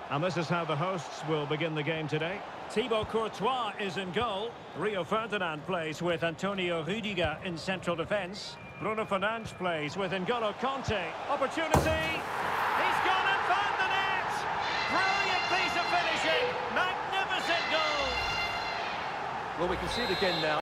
And this is how the hosts will begin the game today. Thibaut Courtois is in goal. Rio Ferdinand plays with Antonio Rudiger in central defence. Bruno Fernandes plays with N'Golo Kanté. Opportunity! He's gone and found the net! Brilliant piece of finishing! Magnificent goal! Well, we can see it again now.